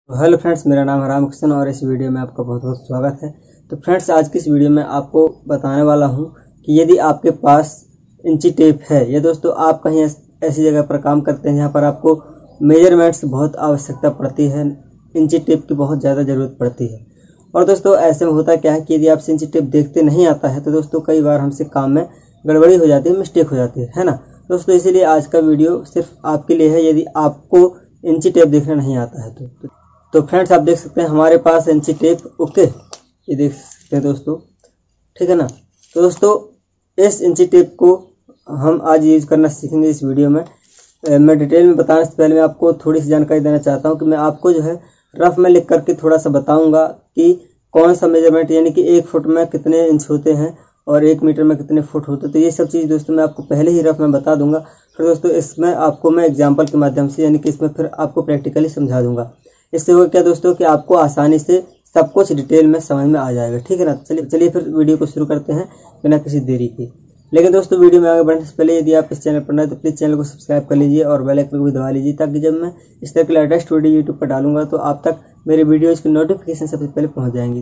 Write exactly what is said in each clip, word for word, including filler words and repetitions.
Hello friends, मेरा नाम है रामकृष्ण और इस वीडियो में आपका बहुत बहुत स्वागत है। तो फ्रेंड्स, आज की इस वीडियो में आपको बताने वाला हूं कि यदि आपके पास इंची टेप है या दोस्तों आप कहीं ऐसी जगह पर काम करते हैं जहां पर आपको मेजरमेंट्स बहुत आवश्यकता पड़ती है, इंची टेप की बहुत ज़्यादा ज़रूरत पड़ती है। और दोस्तों ऐसे में होता क्या है कि यदि आपसे इंची टेप देखते नहीं आता है तो दोस्तों कई बार हमसे काम में गड़बड़ी हो जाती है, मिस्टेक हो जाती है है ना दोस्तों। इसीलिए आज का वीडियो सिर्फ आपके लिए है यदि आपको इंची टेप देखना नहीं आता है तो, तो तो फ्रेंड्स, आप देख सकते हैं हमारे पास इंची टेप, ओके, ये देख सकते हैं दोस्तों, ठीक है ना। तो दोस्तों इस इंची टेप को हम आज यूज करना सीखेंगे इस वीडियो में। मैं डिटेल में बताने से पहले मैं आपको थोड़ी सी जानकारी देना चाहता हूं कि मैं आपको जो है रफ में लिख करके थोड़ा सा बताऊंगा कि कौन सा मेजरमेंट, यानी कि एक फुट में कितने इंच होते हैं और एक मीटर में कितने फुट होते हैं। तो ये सब चीज़ दोस्तों मैं आपको पहले ही रफ में बता दूंगा। फिर दोस्तों इसमें आपको मैं एग्जाम्पल के माध्यम से, यानी कि इसमें फिर आपको प्रैक्टिकली समझा दूंगा। इससे हो क्या दोस्तों कि आपको आसानी से सब कुछ डिटेल में समझ में आ जाएगा, ठीक है ना। चलिए चलिए फिर वीडियो को शुरू करते हैं बिना किसी देरी के। लेकिन दोस्तों वीडियो में आगे बढ़ने से पहले यदि आप इस चैनल पर नए तो प्लीज़ चैनल को सब्सक्राइब कर लीजिए और बेल आइकन को भी दबा लीजिए, ताकि जब मैं इस तरह के लेटेस्ट वीडियो यूट्यूब पर डालूंगा तो आप तक मेरे वीडियोज़ की नोटिफिकेशन सबसे पहले पहुँच जाएंगी।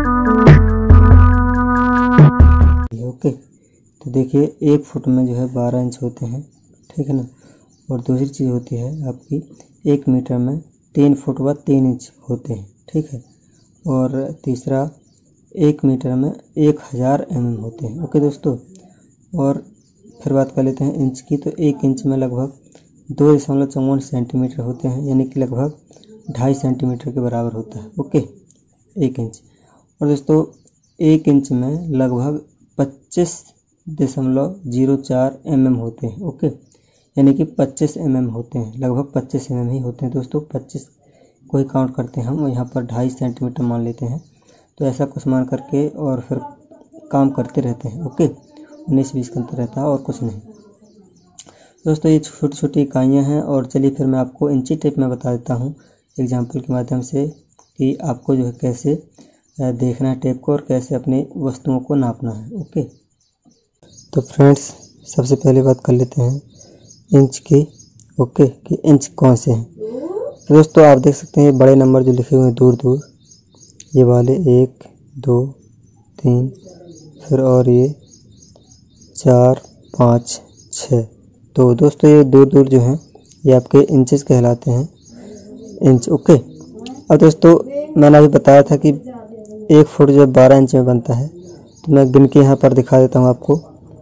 ओके, तो देखिए एक फुट में जो है बारह इंच होते हैं, ठीक है ना। और दूसरी चीज़ होती है आपकी एक मीटर में तीन फुट व तीन इंच होते हैं, ठीक है। और तीसरा एक मीटर में एक हज़ार एम एम होते हैं, ओके दोस्तों। और फिर बात कर लेते हैं इंच की, तो एक इंच में लगभग दो दशमलव चौवन सेंटीमीटर होते हैं, यानी कि लगभग ढाई सेंटीमीटर के बराबर होता है, ओके, एक इंच। और दोस्तों एक इंच में लगभग पच्चीस दशमलव जीरो चार एम एम होते हैं, ओके, यानी कि पच्चीस एम एम होते हैं, लगभग पच्चीस एम एम ही होते हैं दोस्तों। पच्चीस को ही काउंट करते हैं हम, यहाँ पर ढाई सेंटीमीटर मान लेते हैं। तो ऐसा कुछ मान करके और फिर काम करते रहते हैं, ओके। उन्नीस बीस का अंतर रहता है और कुछ नहीं दोस्तों। ये छोटी छोटी इकाइयाँ हैं। और चलिए फिर मैं आपको इंची टेप में बता देता हूँ एग्जाम्पल के माध्यम से कि आपको जो है कैसे देखना है टेप को और कैसे अपनी वस्तुओं को नापना है, ओके। तो फ्रेंड्स, सबसे पहले बात कर लेते हैं इंच की, ओके, कि इंच कौन से हैं। तो दोस्तों आप देख सकते हैं बड़े नंबर जो लिखे हुए हैं दूर दूर, ये वाले एक दो तीन, फिर और ये चार पाँच छः। तो दोस्तों ये दूर दूर जो हैं ये आपके इंचेस कहलाते हैं, इंच, ओके। अब दोस्तों मैंने अभी बताया था कि एक फुट जो बारह इंच में बनता है, तो मैं गिन के यहाँ पर दिखा देता हूँ आपको।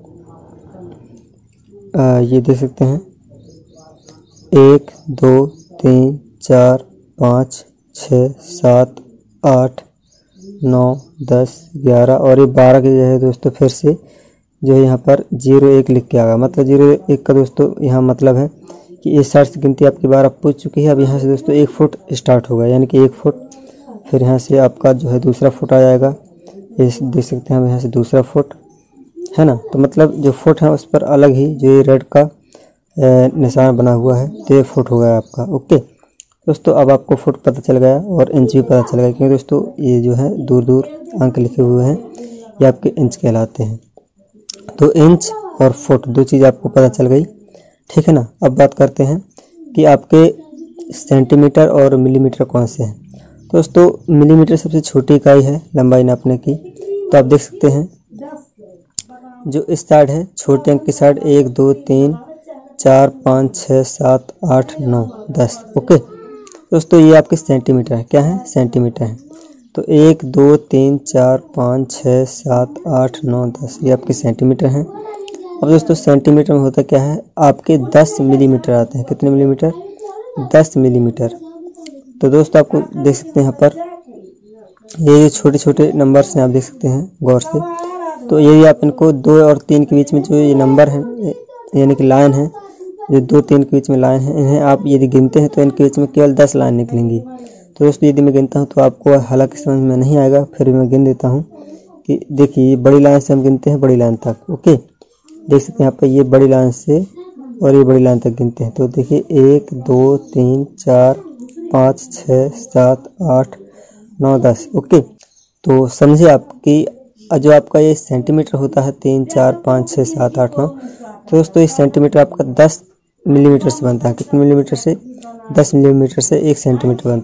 आ, ये देख सकते हैं एक दो तीन चार पाँच छः सात आठ नौ दस ग्यारह और ये बारह की जगह दोस्तों फिर से जो है यहाँ पर जीरो एक लिख के आएगा। मतलब जीरो एक का दोस्तों यहाँ मतलब है कि इस साइड से गिनती आपकी बारह पूछ चुकी है। अब यहाँ से दोस्तों एक फुट स्टार्ट होगा, यानी कि एक फुट, फिर यहाँ से आपका जो है दूसरा फुट आ जाएगा, इस देख सकते हैं हम यहाँ से दूसरा फुट, है ना। तो मतलब जो फुट है उस पर अलग ही जो ये रेड का निशान बना हुआ है, तो ये फुट हो गया आपका, ओके दोस्तों। अब आपको फुट पता चल गया और इंच भी पता चल गया, क्योंकि दोस्तों ये जो है दूर दूर अंक लिखे हुए हैं, ये आपके इंच कहलाते हैं। तो इंच और फुट दो चीज़ आपको पता चल गई, ठीक है ना। अब बात करते हैं कि आपके सेंटीमीटर और मिलीमीटर कौन से हैं। दोस्तों मिलीमीटर सबसे छोटी इकाई है लंबाई नापने की। तो आप देख सकते हैं जो इस साइड है, छोटे अंक की साइड, एक दो तीन चार पाँच छः सात आठ नौ दस, ओके दोस्तों। ये आपके सेंटीमीटर है, क्या है, सेंटीमीटर है। तो एक दो तीन चार पाँच छः सात आठ नौ दस, ये आपके सेंटीमीटर हैं। अब दोस्तों सेंटीमीटर में होता क्या है, आपके दस मिलीमीटर आते हैं। कितने मिलीमीटर, दस मिलीमीटर। तो दोस्तों आपको देख सकते हैं यहाँ पर ये छोटे छोटे नंबर्स हैं, आप देख सकते हैं गौर से। तो यदि आप इनको दो और तीन के बीच में जो ये नंबर हैं, यानी कि लाइन है, जो दो तीन के बीच में लाइन है, इन्हें आप यदि गिनते हैं तो इनके बीच में केवल दस लाइन निकलेंगी। तो दोस्तों यदि मैं गिनता हूं तो आपको हालांकि समझ में नहीं आएगा, फिर मैं गिन देता हूं कि देखिए बड़ी लाइन से हम गिनते हैं बड़ी लाइन तक, ओके। देख सकते हैं यहाँ पर ये बड़ी लाइन से और ये बड़ी लाइन तक गिनते हैं। तो देखिए एक दो तीन चार पाँच छः सात आठ नौ दस, ओके। तो समझिए आपकी जो आपका ये सेंटीमीटर होता है तीन चार पाँच छः सात आठ नौ, तो दोस्तों इस सेंटीमीटर आपका दस मिलीमीटर से बनता है। कितने मिलीमीटर से, दस मिलीमीटर से एक सेंटीमीटर बनता है।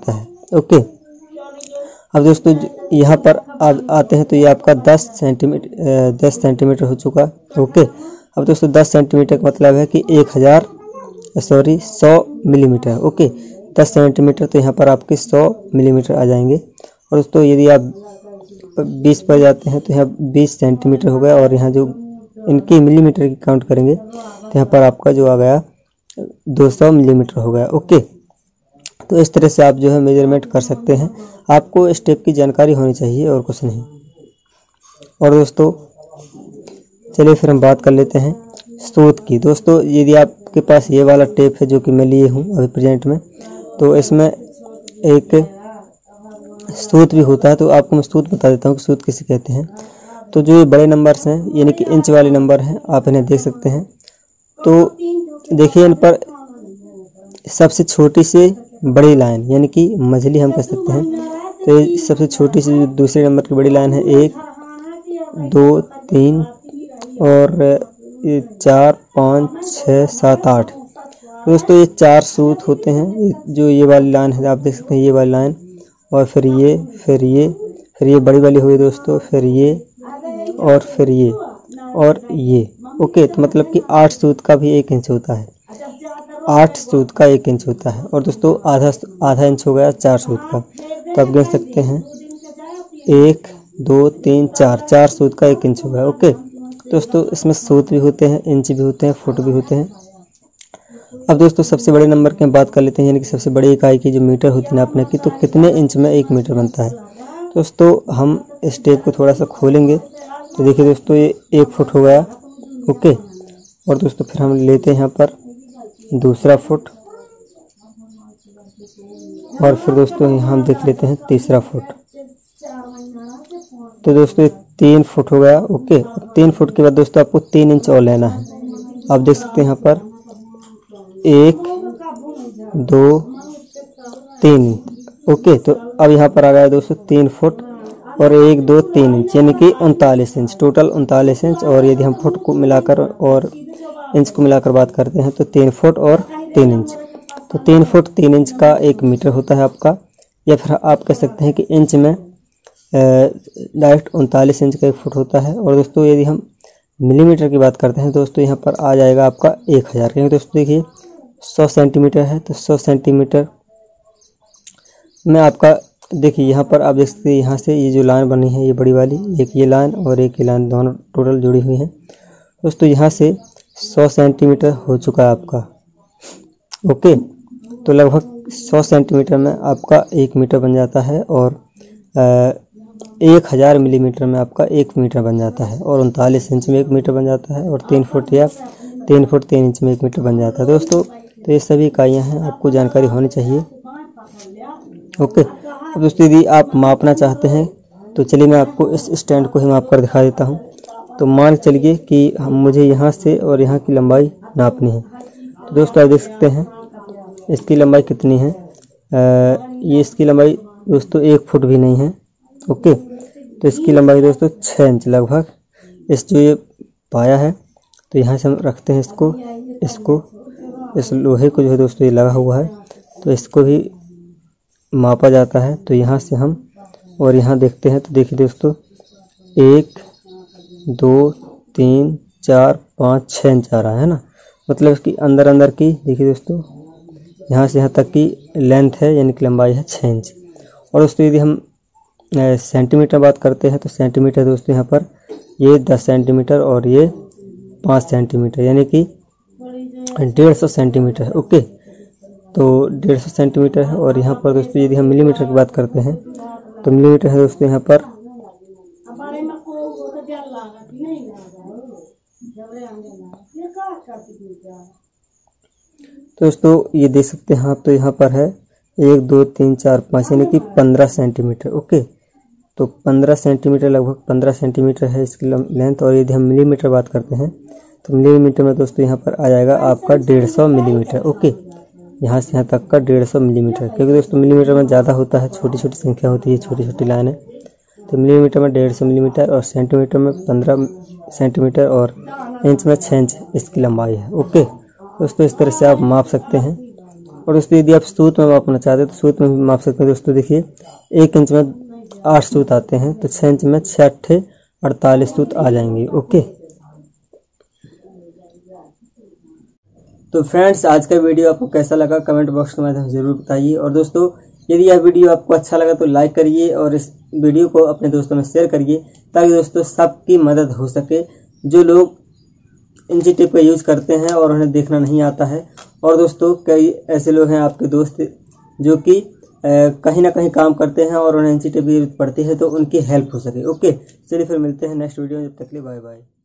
ओके। अब दोस्तों यहाँ पर आ, आते हैं तो ये आपका दस सेंटीमीटर दस सेंटीमीटर हो चुका। ओके। अब दोस्तों दस सेंटीमीटर का मतलब है कि एक हज़ार सॉरी सौ मिलीमीटर। ओके, दस सेंटीमीटर तो यहाँ पर आपके सौ मिलीमीटर आ जाएंगे। और दोस्तों यदि आप बीस पर जाते हैं तो यहाँ बीस सेंटीमीटर हो गया, और यहाँ जो इनके मिलीमीटर की काउंट करेंगे तो यहाँ पर आपका जो आ गया दो सौ मिलीमीटर हो गया। ओके, तो इस तरह से आप जो है मेजरमेंट कर सकते हैं। आपको स्टेप की जानकारी होनी चाहिए और कुछ नहीं। और दोस्तों चलिए फिर हम बात कर लेते हैं सूत की। दोस्तों यदि आपके पास ये वाला टेप है जो कि मैं लिए हूँ अभी प्रेजेंट में, तो इसमें एक सूत भी होता है। तो आपको मैं सूत बता देता हूँ कि सूत किसे कहते हैं। तो जो ये बड़े नंबर्स हैं यानी कि इंच वाले नंबर हैं, आप इन्हें देख सकते हैं। तो देखिए इन पर सबसे छोटी से बड़ी लाइन यानी कि मझली हम कह सकते हैं। तो ये सबसे छोटी सी दूसरे नंबर की बड़ी लाइन है, एक दो तीन और ये चार पाँच छः सात आठ। दोस्तों ये चार सूत होते हैं। जो ये वाली लाइन है आप देख सकते हैं, ये वाली लाइन, और फिर ये फिर ये फिर ये बड़ी वाली हुई दोस्तों, फिर ये और फिर ये और ये। ओके, तो मतलब कि आठ सूत का भी एक इंच होता है, आठ सूत का एक इंच होता है। और दोस्तों आधा आधा इंच हो गया चार सूत का। तो आप गिन सकते हैं एक दो तीन चार, चार सूत का एक इंच हो गया। ओके दोस्तों, इसमें सूत भी होते हैं, इंच भी होते हैं, फुट भी होते हैं। अब दोस्तों सबसे बड़े नंबर की बात कर लेते हैं, यानी कि सबसे बड़ी इकाई की जो मीटर होती है नापने की, तो कितने इंच में एक मीटर बनता है। दोस्तों हम इस टेप को थोड़ा सा खोलेंगे तो देखिए दोस्तों ये एक फुट हो गया। ओके, और दोस्तों फिर हम लेते हैं यहाँ पर दूसरा फुट, और फिर दोस्तों यहाँ हम देख लेते हैं तीसरा फुट। तो दोस्तों ये तीन फुट हो गया। ओके, तीन फुट के बाद दोस्तों आपको तीन इंच और लेना है। आप देख सकते हैं यहाँ पर एक दो तीन। ओके, तो अब यहाँ पर आ गया दोस्तों तीन फुट और एक दो तीन इंच, यानी कि उनतालीस इंच, टोटल उनतालीस इंच। और यदि हम फुट को मिलाकर और इंच को मिलाकर बात करते हैं तो तीन फुट और तीन इंच। तो तीन फुट तीन इंच का एक मीटर होता है आपका, या फिर आप कह सकते हैं कि इंच में डायरेक्ट उनतालीस इंच का एक फुट होता है। और दोस्तों यदि हम मिलीमीटर की बात करते हैं दोस्तों यहाँ पर आ जाएगा आपका एक हज़ार। क्योंकि दोस्तों देखिए सौ सेंटीमीटर है, तो सौ सेंटीमीटर में आपका देखिए यहाँ पर आप देख सकते हैं, यहाँ से ये जो लाइन बनी है ये बड़ी वाली, एक ये लाइन और एक ये लाइन, दोनों टोटल जुड़ी हुई हैं दोस्तों। यहाँ से सौ सेंटीमीटर हो चुका है आपका। ओके, तो लगभग सौ सेंटीमीटर में आपका एक मीटर बन जाता है, और एक हज़ार मिलीमीटर में आपका एक मीटर बन जाता है, और उनतालीस इंच में एक मीटर बन जाता है, और तीन फुट या तीन फुट तीन इंच में एक मीटर बन जाता है दोस्तों। तो ये सभी इकाइयाँ हैं, आपको जानकारी होनी चाहिए। ओके, अब दोस्तों यदि आप मापना चाहते हैं तो चलिए मैं आपको इस स्टैंड को ही माप कर दिखा देता हूँ। तो मान चलिए कि हम मुझे यहाँ से और यहाँ की लंबाई नापनी है। तो दोस्तों आप देख सकते हैं इसकी लंबाई कितनी है। आ, ये इसकी लंबाई दोस्तों एक फुट भी नहीं है। ओके, तो इसकी लंबाई दोस्तों छः इंच लगभग। इस जो ये पाया है तो यहाँ से हम रखते हैं इसको इसको इस लोहे को जो है दोस्तों ये लगा हुआ है, तो इसको भी मापा जाता है। तो यहाँ से हम और यहाँ देखते हैं तो देखिए दोस्तों एक दो तीन चार पाँच छः इंच आ रहा है ना, मतलब इसकी अंदर अंदर की देखिए दोस्तों यहाँ से यहाँ तक की लेंथ है, यानी कि लंबाई है छः इंच। और दोस्तों यदि हम सेंटीमीटर बात करते हैं तो सेंटीमीटर दोस्तों यहाँ पर ये दस सेंटीमीटर और ये पाँच सेंटीमीटर, यानी कि डेढ़ सौ सेंटीमीटर है। ओके, तो डेढ़ सौ सेंटीमीटर है। और यहाँ पर दोस्तों यदि हम मिलीमीटर की बात करते हैं तो मिलीमीटर है दोस्तों यहाँ पर तो दोस्तों ये देख सकते हैं आप, तो यहाँ पर है एक दो तीन चार पाँच, यानी कि पंद्रह सेंटीमीटर। ओके, तो पंद्रह सेंटीमीटर लगभग पंद्रह सेंटीमीटर है इसकी लेंथ। और यदि हम मिलीमीटर बात करते हैं तो मिलीमीटर में दोस्तों यहाँ पर आ जाएगा आपका डेढ़ सौ मिलीमीटर। ओके, यहाँ से यहाँ तक का डेढ़ सौ मिलीमीटर, क्योंकि दोस्तों मिलीमीटर में ज़्यादा होता है, छोटी छोटी संख्या होती है, छोटी छोटी लाइन है। तो मिलीमीटर में डेढ़ सौ मिलीमीटर और सेंटीमीटर में पंद्रह सेंटीमीटर और इंच में छः इंच इसकी लंबाई है। ओके दोस्तों, इस तरह से आप माप सकते हैं। और दोस्तों यदि आप सूत में मापना चाहते हैं तो सूत में भी माप सकते हैं। दोस्तों देखिए एक इंच में आठ सूत आते हैं, तो छः इंच में छः अट्ठे अड़तालीस सूत आ जाएंगे। ओके, तो फ्रेंड्स आज का वीडियो आपको कैसा लगा कमेंट बॉक्स के माध्यम से जरूर बताइए। और दोस्तों यदि यह वीडियो आपको अच्छा लगा तो लाइक करिए और इस वीडियो को अपने दोस्तों में शेयर करिए, ताकि दोस्तों सबकी मदद हो सके जो लोग इंची टेप का यूज करते हैं और उन्हें देखना नहीं आता है। और दोस्तों कई ऐसे लोग हैं आपके दोस्त जो कि कहीं ना कहीं काम करते हैं और उन्हें इंची टेप की जरूरत पड़ती है, तो उनकी हेल्प हो सके। ओके, चलिए फिर मिलते हैं नेक्स्ट वीडियो में, जब तक के लिए बाय बाय।